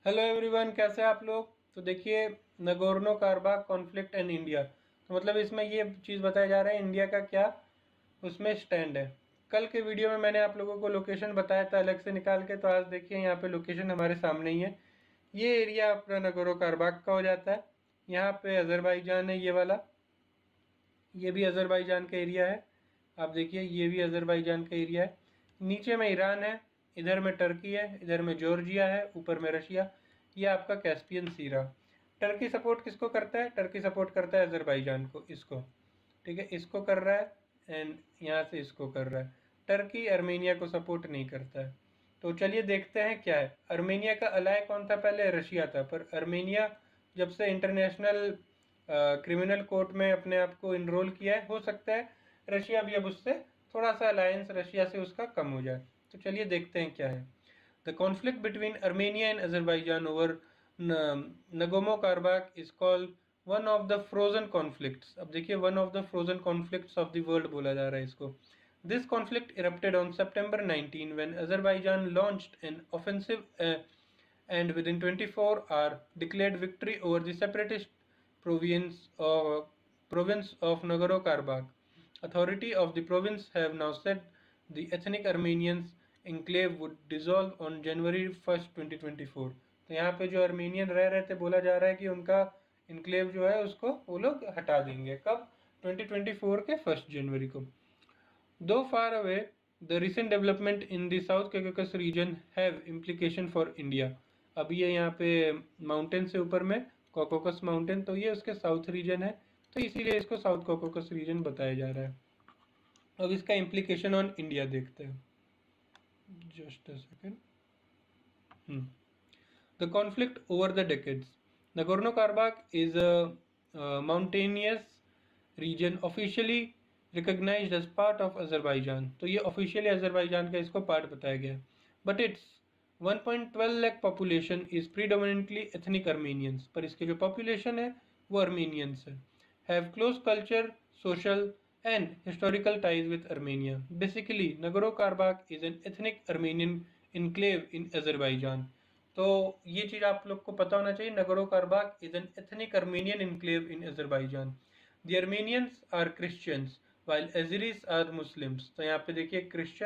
Hello everyone, कैसे हैं आप लोग। तो देखिए, Nagorno Karabakh conflict and India. तो मतलब इसमें ये चीज़ बताया जा रहा है इंडिया का क्या उसमें स्टैंड है। कल के वीडियो में मैंने आप लोगों को लोकेशन बताया था अलग से निकाल के, तो आज देखिए यहाँ पे लोकेशन हमारे सामने ही है। ये एरिया अपना नगोर्नो कारबाख का हो जाता है। यहाँ पे अजरबैजान है, ये वाला, ये भी अजरबैजान का एरिया है। आप देखिए, ये भी अजरबैजान का एरिया है। नीचे में ईरान है, इधर में टर्की है, इधर में जॉर्जिया है, ऊपर में रशिया। ये आपका कैस्पियन सी रहा। टर्की सपोर्ट किसको करता है? टर्की सपोर्ट करता है अजरबैजान को, इसको। ठीक है, इसको कर रहा है, एंड यहाँ से इसको कर रहा है। टर्की अर्मेनिया को सपोर्ट नहीं करता है। तो चलिए देखते हैं क्या है। अर्मेनिया का अलाय कौन था? पहले रशिया था, पर अर्मेनिया जब से इंटरनेशनल क्रिमिनल कोर्ट में अपने आप को इनरोल किया है, हो सकता है रशिया भी अब उससे थोड़ा सा अलायंस रशिया से उसका कम हो जाए। तो चलिए देखते हैं क्या है। The conflict between Armenia and Azerbaijan over Nagorno Karabakh is called one of the frozen conflicts. अब देखिए, one of the frozen conflicts of the world बोला जा रहा है इसको। This conflict erupted on September 19 when Azerbaijan launched an offensive and within 24 hours declared victory over the separatist province of Nagorno-Karabakh. Authority of the province have now said the ethnic Armenians enclave would dissolve on January 1st, 2024. तो यहाँ पे जो Armenian रह रहे थे, बोला जा रहा है कि उनका इनक्लेव जो है उसको वो लोग हटा देंगे। कब? 2024 के 1 जनवरी को। Though far away, the recent development in the South Caucasus region have implication for India. अभी ये यहाँ पे माउंटेन से ऊपर में कॉकोकस माउंटेन, तो ये उसके साउथ रीजन है, तो इसीलिए इसको साउथ कॉकोकस रीजन बताया जा रहा है। अब इसका इम्प्लीकेशन ऑन इंडिया देखते हैं। Just a second. The conflict over the decades. Nagorno-Karabakh is a mountainous region officially recognized as part of Azerbaijan. तो ये officially अजरबैजान का इसको पार्ट बताया गया है। But its 1.12 lakh population is predominantly ethnic Armenians. पर इसके जो population है वो Armenians है। Have close culture, social and historical ties with Armenia. Basically, Nagorno-Karabakh is an ethnic Armenian enclave in Azerbaijan. तो ये चीज़ आप लोग को पता होना चाहिए। Nagorno Karabakh is an ethnic Armenian enclave in Azerbaijan. The Armenians are Christians while Azeris are Muslims. तो यहाँ पे देखिए,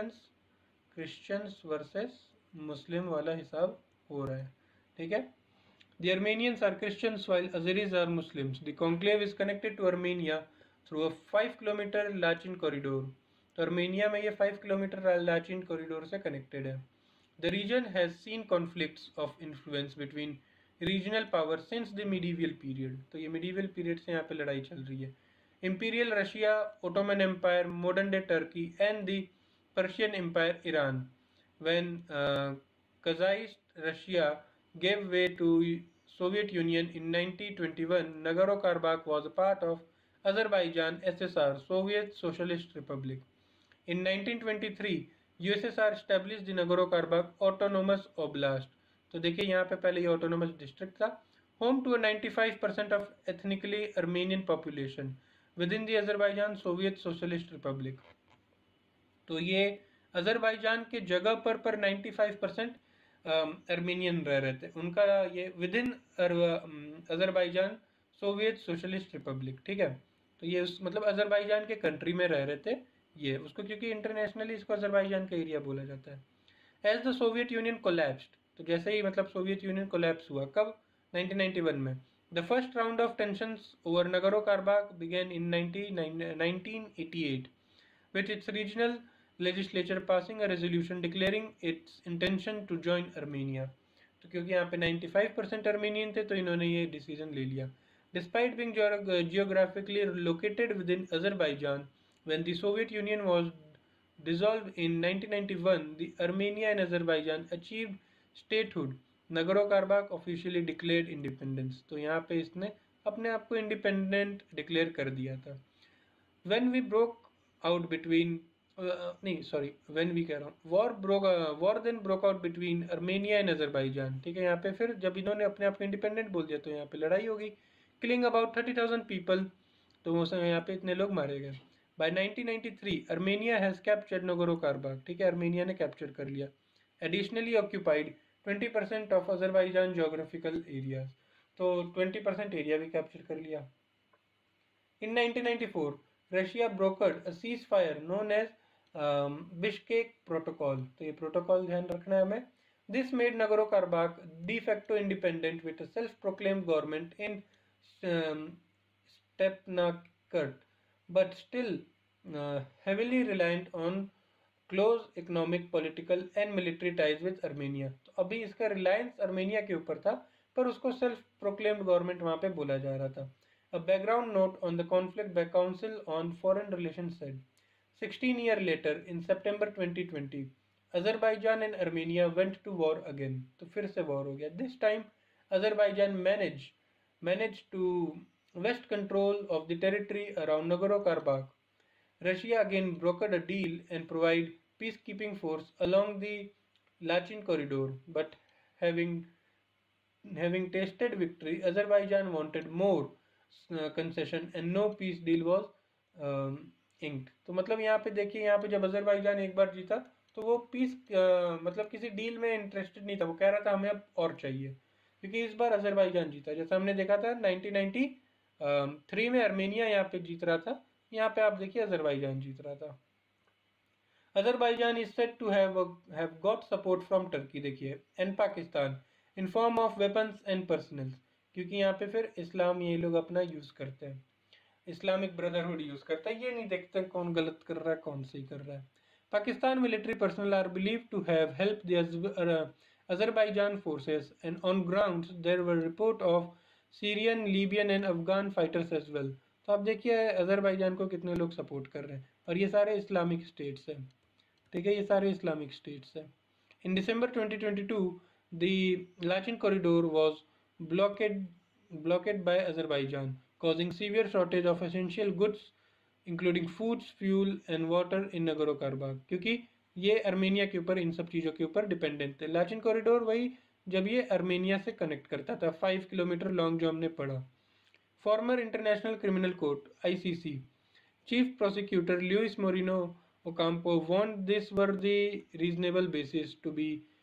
क्रिश्चियंस वर्सेस मुस्लिम वाला हिसाब हो रहा है। ठीक है, the Armenians are Christians while Azeris are Muslims. The conclave is connected to Armenia through a 5 kilometre Lachin corridor. तो अर्मेनिया में ये 5 किलोमीटर लाचिन कॉरिडोर से कनेक्टेड है। The region has seen conflicts of influence between regional powers since the medieval period. तो ये medieval period से यहाँ पे लड़ाई चल रही है। Imperial Russia, Ottoman Empire, modern day Turkey, and the Persian Empire Iran. When Kazakh Russia gave way to Soviet Union in 1921, Nagorno-Karabakh was a part of Azerbaijan SSR, Soviet Socialist Republic. In 1923, USSR establish the Nagorno Karabakh autonomous oblast. तो देखिए, यहाँ पे पहले ये autonomous district था। Home to 95% of ethnically Armenian population with in the Azerbaijan Soviet Socialist Republic. तो ये Azerbaijan के जगह पर 95% अर्मेनियन रह रहे थे। उनका ये with in Azerbaijan Soviet Socialist Republic. ठीक है, तो ये उस मतलब अजरबैजान के कंट्री में रह रहे थे ये उसको, क्योंकि इंटरनेशनली इसको अजरबैजान का एरिया बोला जाता है। As the Soviet Union collapsed, तो जैसे ही मतलब सोवियत यूनियन कोलैप्स हुआ, कब? 1991 में। The first round of tensions over Nagorno Karabakh began in 1988 with its regional legislature passing a resolution declaring its intention to join Armenia. तो क्योंकि यहाँ पे 95% अर्मेनियन थे, तो इन्होंने ये डिसीजन ले लिया। Despite being geographically located within Azerbaijan, when the Soviet Union was dissolved in 1991, the Armenia and Azerbaijan achieved statehood. Nagorno-Karabakh officially declared independence. तो यहाँ पे इसने अपने आप को इंडिपेंडेंट डिक्लेयर कर दिया था। When we broke out between नहीं सॉरी व्हेन वी कह रहा हूँ, war then broke out between Armenia and Azerbaijan. ठीक है, यहाँ पे फिर जब इन्होंने अपने आप को इंडिपेंडेंट बोल दिया, तो यहाँ पे लड़ाई होगी। किलिंग अबाउट 30,000 पीपल, तो यहाँ पे इतने लोग मारे गए। By 1993 Armenia has captured Nagorno Karabakh. ठीक है, अर्मेनिया ने कैप्चर कर लिया। Additionally occupied 20% of Azerbaijan geographical areas, तो 20% एरिया भी कैप्चर कर लिया। In 1994, Russia brokered a ceasefire known as Bishkek Protocol. तो ये प्रोटोकॉल ध्यान रखना है हमें। This made Nagorno-Karabakh de facto independent with a self-proclaimed government in um, Stepnakkert, but still heavily reliant on close economic, political and military ties with Armenia. तो अभी इसका Reliance Armenia के ऊपर था, पर उसको सेल्फ प्रोक्लेम्ड गवर्नमेंट वहाँ पे बोला जा रहा था। A background note on the conflict by Council on Foreign Relations said, 16 years later, in September 2020, Azerbaijan and Armenia went to war again. तो फिर से war हो गया. This time, Azerbaijan managed to wrest control of the territory around Nagorno-Karabakh. Russia again brokered a deal and provided peacekeeping force along the Lachin corridor, but having tasted victory, Azerbaijan wanted more concession and no peace deal was inked. तो मतलब यहाँ पे देखिए, यहाँ पे जब Azerbaijan एक बार जीता तो वो पीस मतलब किसी डील में इंटरेस्टेड नहीं था, वो कह रहा था हमें अब और चाहिए, क्योंकि इस बार अजरबैजान जीता। जैसा हमने देखा था 1993 में अर्मेनिया यहाँ पे जीत रहा था, यहाँ पे आप देखिए अजरबैजान जीत रहा था। Azerbaijan is said to have got support from Turkey, देखिए, and Pakistan in form of weapons and personnel, क्योंकि यहाँ पे फिर इस्लाम ये लोग अपना यूज करते हैं, इस्लामिक ब्रदरहुड यूज करता है, ये नहीं देखते कौन गलत कर रहा है कौन सही कर रहा है। Pakistan military personnel are believed to have helped the Azerbaijan forces, and on grounds there were report of Syrian, Libyan and Afghan fighters as well. तो आप देखिए अजरबैजान को कितने लोग सपोर्ट कर रहे हैं, और ये सारे इस्लामिक स्टेट्स हैं, ठीक है, ये सारे इस्लामिक स्टेट्स हैं। In December 2022 the Lachin corridor was blocked by Azerbaijan, causing severe shortage of essential goods including foods, fuel and water in Nagorno-Karabakh, क्योंकि ये अर्मेनिया के ऊपर इन सब चीज़ों के ऊपर डिपेंडेंट थे। लाचिन कॉरिडोर वही जब ये अर्मेनिया से कनेक्ट करता था, 5 किलोमीटर लॉन्ग, जो हमने पढ़ा। Former International Criminal Court ICC chief prosecutor Luis Moreno Ocampo warned this were the reasonable basis to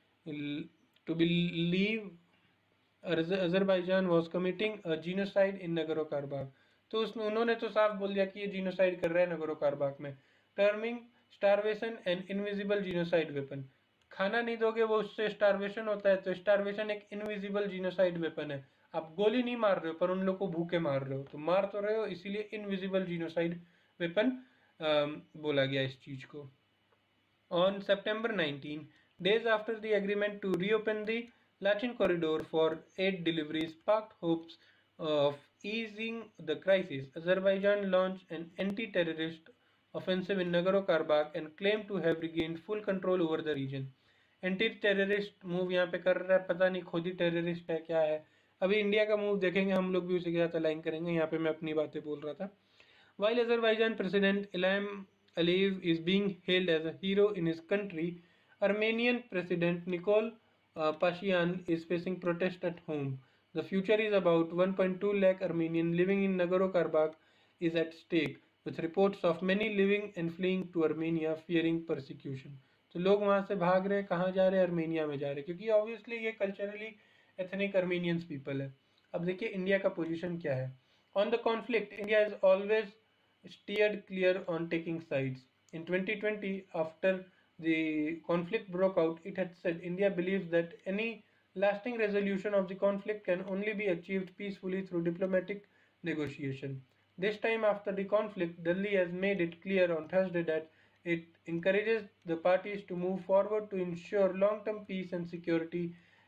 believe Azerbaijan was committing a genocide in Nagorno-Karabakh. तो उन्होंने तो साफ बोल दिया कि ये जीनोसाइड कर रहा है नगोरो-कारबाख में, terming starvation and invisible genocide weapon. खाना नहीं दोगे वो उससे स्टारवेशन होता है, तो स्टारवेशन एक इनविजिबल जीनोसाइड वेपन है। आप गोली नहीं मार रहे हो पर उन लोग को भूखे मार रहे हो, तो मार तो रहे हो, इसीलिए इनविजिबल जीनोसाइड वेपन बोला गया इस चीज को। On September 19, days after the agreement to reopen the Lachin corridor for aid deliveries sparked hopes of easing the crisis, Azerbaijan launched an anti-terrorist offensive in Nagorno-Karabakh and claimed to have regained full control over the region. Anti terrorist move यहाँ पे कर रहा है, पता नहीं खुद ही terrorist है क्या है। अभी इंडिया का मूव देखेंगे हम लोग भी उसी के साथ अलाइन करेंगे, यहाँ पे मैं अपनी बातें बोल रहा था। While Azerbaijan President Ilham Aliyev is being hailed as a hero in his country, Armenian President Nikol Pashinyan is facing protest at home. The future is about 1.2 lakh Armenians living in Nagorno-Karabakh is at stake, with reports of many living and fleeing to Armenia fearing persecution. तो लोग वहाँ से भाग रहे, कहाँ जा रहे हैं? अर्मेनिया में जा रहे, क्योंकि ऑब्वियसली ये कल्चरली एथनिक अर्मेनियंस पीपल है। अब देखिए इंडिया का पोजीशन क्या है। On the conflict, India is always steered clear on taking sides. In 2020, after the conflict broke out, it had said India believes that any lasting resolution of the conflict can only be achieved peacefully through diplomatic negotiation. This time, after the conflict, Delhi has made it clear on Thursday that it encourages the parties to move forward to ensure long-term peace and security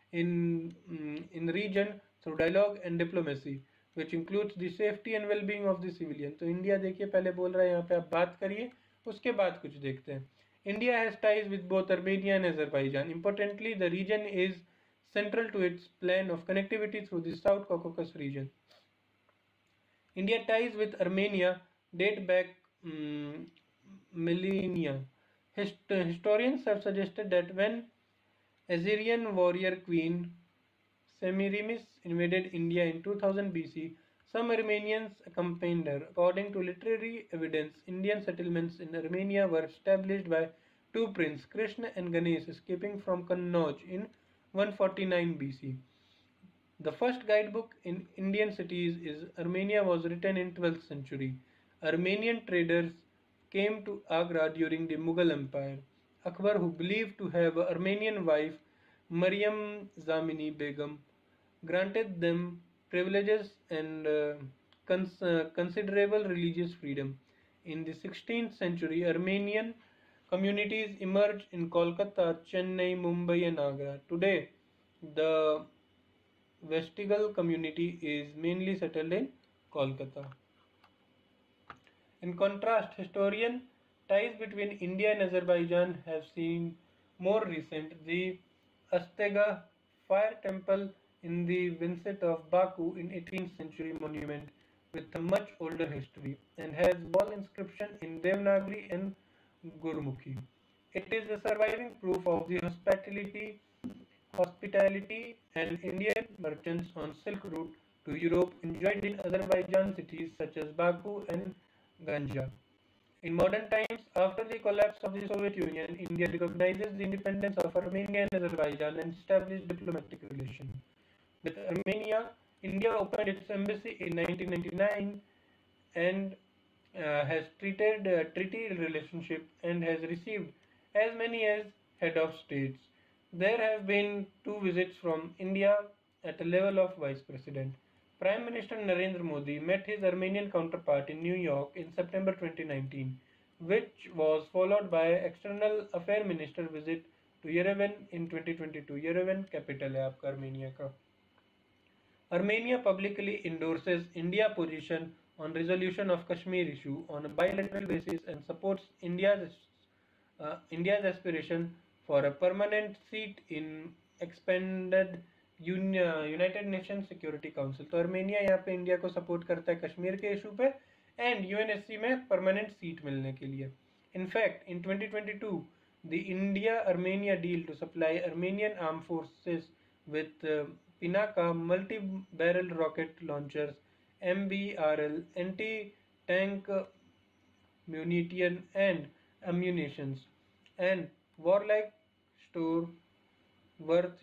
in the region through dialogue and diplomacy, which includes the safety and well-being of the civilian. तो India देखिए पहले बोल रहा है यहाँ पे आप बात करिए, उसके बाद कुछ देखते हैं। India has ties with both Armenia and Azerbaijan. Importantly, the region is central to its plan of connectivity through the South Caucasus region. India ties with Armenia date back millennia. Historians have suggested that when Assyrian warrior queen Semiramis invaded India in 2000 BC, some Armenians accompanied her. According to literary evidence, Indian settlements in Armenia were established by two princes, Krishna and Ganesh, escaping from Kannauj in 149 BC. The first guidebook in Indian cities is Armenia was written in 12th century. Armenian traders came to Agra during the Mughal Empire. Akbar, who believed to have an Armenian wife, Maryam Zamini Begum, granted them privileges and considerable religious freedom. In the 16th century, Armenian communities emerged in Kolkata, Chennai, Mumbai, and Agra. Today, the Vestigal community is mainly settled in Kolkata. In contrast, historian ties between India and Azerbaijan have seen more recent. The Astega fire temple in the Vincent of Baku in 18th century monument with a much older history and has wall inscription in Devanagari and Gurmukhi. It is a surviving proof of the hospitality and Indian merchants on Silk Route to Europe enjoyed in Azerbaijan cities such as Baku and Ganja. In modern times, after the collapse of the Soviet Union, India recognizes the independence of Armenia and Azerbaijan and established diplomatic relations. With Armenia, India opened its embassy in 1999 and has treated treaty relationship and has received as many as head of states. There have been two visits from India at a level of vice president. Prime Minister Narendra Modi met his Armenian counterpart in New York in September 2019, which was followed by External Affairs Minister visit to Yerevan in 2022. Yerevan capital है आपका Armenia का. Armenia publicly endorses India's position on resolution of Kashmir issue on a bilateral basis and supports India's aspiration for a permanent seat in expanded United Nations Security Council. तो Armenia यहाँ पे India को support करता है कश्मीर के issue पे and UNSC में permanent seat मिलने के लिए. In fact, in 2022, the India-Armenia deal to supply Armenian armed forces with Pinaka multi-barrel rocket launchers, MBRL, anti-tank munition and ammunitions, and warlike store worth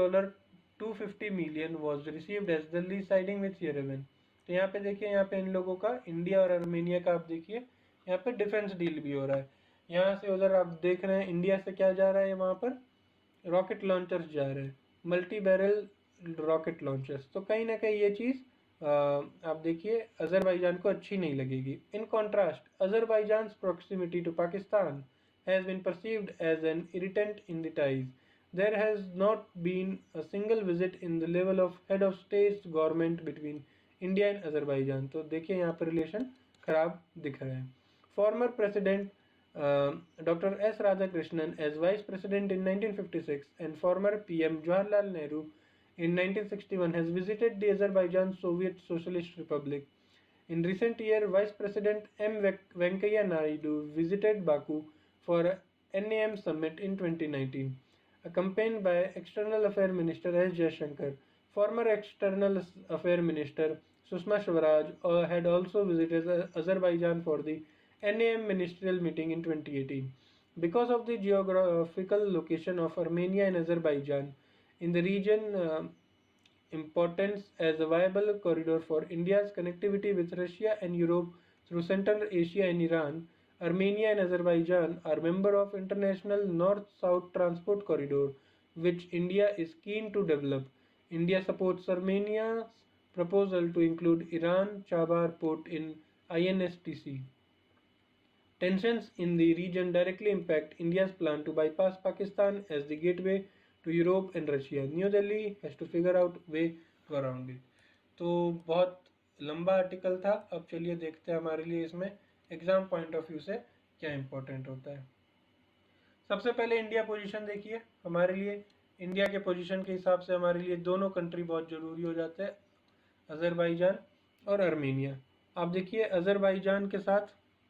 $250 million was received as Delhi siding with Yerevan. तो यहाँ पे देखिए, यहाँ पे इन लोगों का India और Armenia का आप देखिए यहाँ पे डिफेंस डील भी हो रहा है. यहाँ से उधर आप देख रहे हैं इंडिया से क्या जा रहा है, वहाँ पर रॉकेट लॉन्चर्स जा रहे हैं, मल्टी बैरल रॉकेट लॉन्चर्स. तो कहीं ना कहीं ये चीज़ आप देखिए अजरबैजान को अच्छी नहीं लगेगी. In contrast Azerbaijan proximity to Pakistan has been perceived as an irritant in the ties. There has not been a single visit in the level of head of states government between India and Azerbaijan. तो देखिए यहाँ पर relation खराब दिख रहे हैं. Former President Dr. S. Radhakrishnan as Vice President in 1956 and former PM Jawaharlal Nehru in 1961 has visited the Azerbaijan Soviet Socialist Republic. In recent year, Vice President M. Venkaiah Naidu visited Baku for a NAM summit in 2019. Accompanied by External Affairs Minister S. Jaishankar. Former External Affairs Minister Sushma Swaraj had also visited Azerbaijan for the NAM ministerial meeting in 2018. Because of the geographical location of Armenia and Azerbaijan in the region, importance as a viable corridor for India's connectivity with Russia and Europe through Central Asia and Iran, Armenia and Azerbaijan are members of International North-South Transport Corridor, which India is keen to develop. India supports Armenia's proposal to include Iran Chabahar port in INSTC. Tensions in the region directly impact India's plan to bypass Pakistan as the gateway to Europe and Russia. New Delhi has to figure out way around it. तो बहुत लंबा article था. अब चलिए देखते हैं हमारे लिए इसमें एग्जाम पॉइंट ऑफ व्यू से क्या इंपॉर्टेंट होता है. सबसे पहले इंडिया पोजीशन देखिए. हमारे लिए इंडिया के पोजीशन के हिसाब से हमारे लिए दोनों कंट्री बहुत ज़रूरी हो जाते हैं, अजरबैजान और अर्मेनिया. आप देखिए अजरबैजान के साथ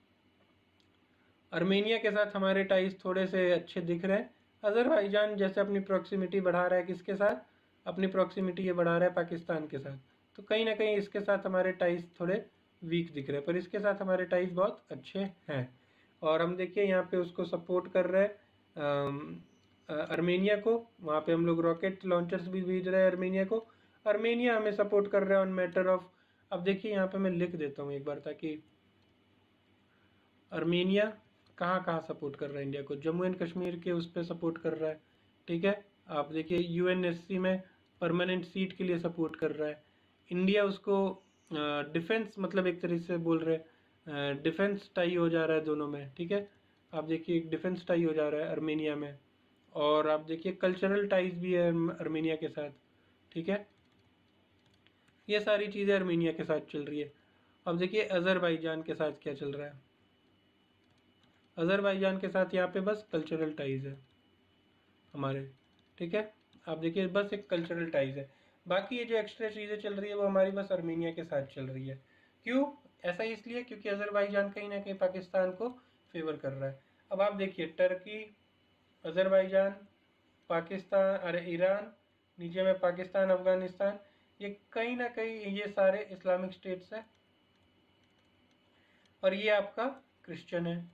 अर्मेनिया के साथ हमारे टाइज थोड़े से अच्छे दिख रहे हैं. अजरबैजान जैसे अपनी प्रॉक्सिमिटी बढ़ा रहा है, किसके साथ? अपनी प्रॉक्सिमिटी ये बढ़ा रहा है पाकिस्तान के साथ. तो कहीं ना कहीं इसके साथ हमारे टाइज थोड़े वीक दिख रहे हैं, पर इसके साथ हमारे टाइज बहुत अच्छे हैं. और हम देखिए यहाँ पे उसको सपोर्ट कर रहे हैं अर्मेनिया को, वहाँ पे हम लोग रॉकेट लॉन्चर्स भी भेज रहे हैं अर्मेनिया को। अर्मेनिया हमें सपोर्ट कर रहा है ऑन मैटर ऑफ, अब देखिए यहाँ पे मैं लिख देता हूँ एक बार ताकि अर्मेनिया कहाँ कहाँ सपोर्ट कर रहा है इंडिया को। जम्मू एंड कश्मीर के उस पर सपोर्ट कर रहा है, ठीक है। आप देखिए यूएनएससी में परमानेंट सीट के लिए सपोर्ट कर रहा है। इंडिया उसको डिफेंस मतलब एक तरीके से बोल रहे हैं डिफेंस टाई हो जा रहा है दोनों में, ठीक है। आप देखिए एक डिफेंस टाई हो जा रहा है अर्मेनिया में, और आप देखिए कल्चरल टाइज भी है अर्मेनिया के साथ, ठीक है। ये सारी चीज़ें अर्मेनिया के साथ चल रही है। अब देखिए अज़रबैजान के साथ क्या चल रहा है। अज़रबैजान के साथ यहाँ पे बस कल्चरल टाइज है हमारे, ठीक है। आप देखिए बस एक कल्चरल टाइज है, बाकी ये जो एक्स्ट्रा चीज़ें चल रही है वो हमारी बस अर्मेनिया के साथ चल रही है। क्यों ऐसा? इसलिए क्योंकि अज़रबैजान कहीं ना कहीं पाकिस्तान को फेवर कर रहा है। अब आप देखिए टर्की, अज़रबैजान, पाकिस्तान, अरे ईरान, नीचे में पाकिस्तान, अफगानिस्तान, ये कहीं ना कहीं ये सारे इस्लामिक स्टेट्स हैं, और ये आपका क्रिश्चियन है,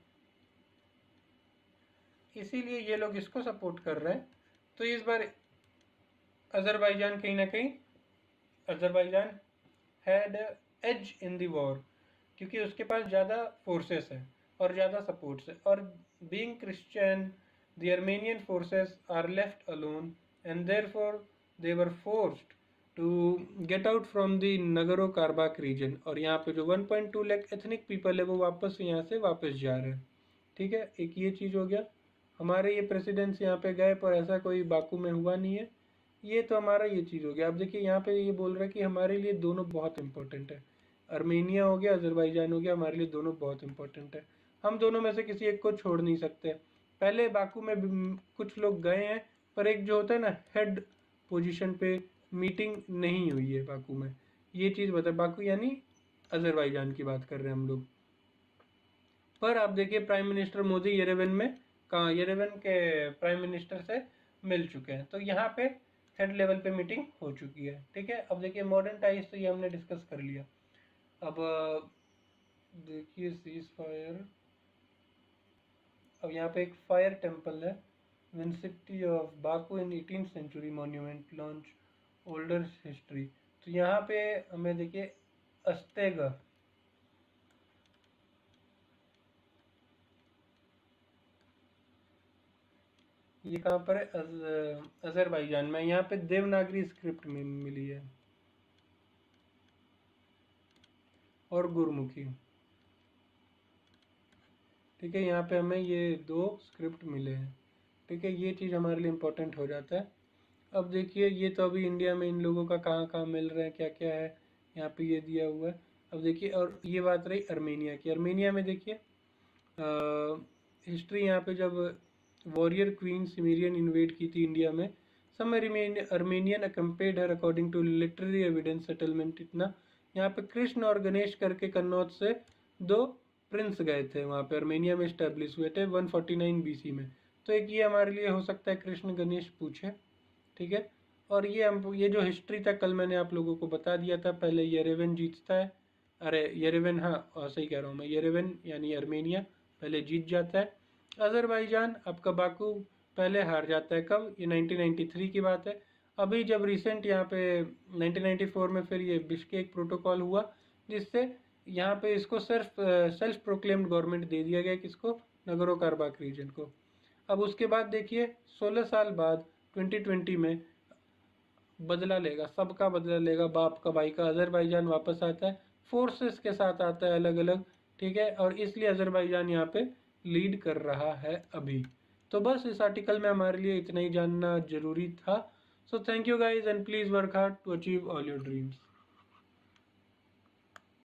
इसीलिए ये लोग इसको सपोर्ट कर रहे हैं। तो इस बार अज़रबैजान कहीं ना कहीं, Azerbaijan had edge in the war, क्योंकि उसके पास ज़्यादा फोर्सेस हैं और ज़्यादा सपोर्ट्स है, और being Christian the Armenian forces are left alone and therefore they were forced to get out from the Nagorno Karabakh region. और यहाँ पे जो 1.2 लाख एथनिक पीपल है वो वापस यहाँ से वापस जा रहे हैं, ठीक है। एक ये चीज़ हो गया। हमारे ये प्रेसिडेंट्स यहाँ पे गए पर ऐसा कोई बाकू में हुआ नहीं है, ये तो हमारा ये चीज़ हो गया। अब देखिए यहाँ पे ये बोल रहा है कि हमारे लिए दोनों बहुत इंपॉर्टेंट है, अर्मेनिया हो गया, अज़रबैजान हो गया, हमारे लिए दोनों बहुत इंपॉर्टेंट है। हम दोनों में से किसी एक को छोड़ नहीं सकते। पहले बाकू में कुछ लोग गए हैं, पर एक जो होता है ना हेड पोजीशन पे मीटिंग नहीं हुई है बाकू में, ये चीज़ बता। बाकू यानी अज़रबैजान की बात कर रहे हैं हम लोग। पर आप देखिए प्राइम मिनिस्टर मोदी येरेवन में, कहाँ येरेवन के प्राइम मिनिस्टर से मिल चुके हैं, तो यहाँ पे थर्ड लेवल पे मीटिंग हो चुकी है, ठीक है। अब देखिए मॉडर्न टाइज तो ये हमने डिस्कस कर लिया। अब देखिए सीज फायर, अब यहाँ पे एक फायर टेम्पल है, विंसिटी of Baku in 18th century monument launch older history. तो यहाँ पे हमें देखिए अस्तेगा, ये कहाँ पर है? अज़रबैजान में। यहाँ पे देवनागरी स्क्रिप्ट में मिली है और गुरमुखी, ठीक है। यहाँ पे हमें ये दो स्क्रिप्ट मिले हैं, ठीक है। ये चीज़ हमारे लिए इम्पोर्टेंट हो जाता है। अब देखिए ये तो अभी इंडिया में इन लोगों का कहाँ कहाँ मिल रहा है, क्या क्या है, यहाँ पे ये दिया हुआ है। अब देखिए, और ये बात रही अर्मेनिया की। अर्मेनिया में देखिए हिस्ट्री, यहाँ पे जब वॉरियर क्वीन सिमेरियन इन्वेड की थी इंडिया में, some Armenian accompanied her according to literary evidence settlement. इतना यहाँ पे कृष्ण और गणेश करके कन्नौज से दो प्रिंस गए थे वहाँ पे, अर्मेनिया में इस्टेब्लिश हुए थे 149 BC में। तो एक ये हमारे लिए हो सकता है कृष्ण गणेश पूछे, ठीक है। और ये जो हिस्ट्री था कल मैंने आप लोगों को बता दिया था, पहले येरेवन जीतता है, अरे येरेवन, हाँ सही कह रहा हूँ मैं, येरेवन यानी अर्मेनिया पहले जीत जाता है। अज़रबैजान आपका बाकू पहले हार जाता है, कब? ये 1993 की बात है। अभी जब रिसेंट यहाँ पे 1994 में फिर ये बिश्केक प्रोटोकॉल हुआ, जिससे यहाँ पे इसको सेल्फ प्रोक्लेम्ड गवर्नमेंट दे दिया गया, किसको? नगरो कारबाक रीजन को। अब उसके बाद देखिए 16 साल बाद 2020 में बदला लेगा, सबका बदला लेगा, बाप का भाई का। अज़रबैजान वापस आता है, फोर्सेस के साथ आता है अलग अलग, ठीक है। और इसलिए अज़रबैजान यहाँ पे लीड कर रहा है अभी। तो बस इस आर्टिकल में हमारे लिए इतना ही जानना जरूरी था। So thank you guys and please work hard to achieve all your dreams.